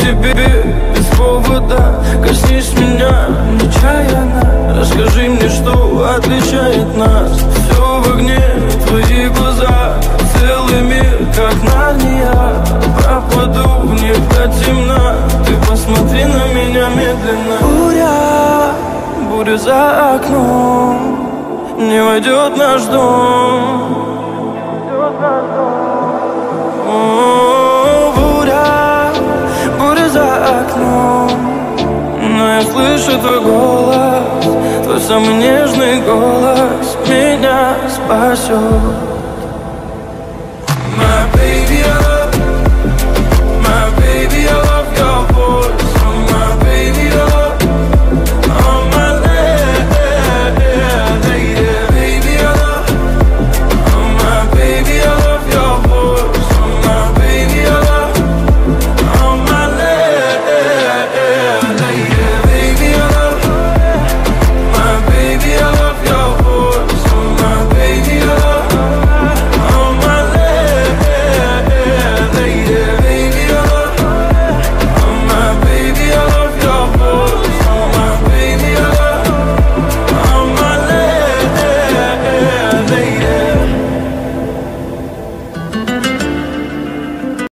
тебе без повода. Коснись меня нечаянно, расскажи мне, что отличает нас. Все в огне, твои глаза, целый мир, как Нарния. Пропаду в них до темна, ты посмотри на меня медленно. Буря за окном, не войдет наш дом. Буря за окном, но я слышу твой голос, твой самый нежный голос меня спасет.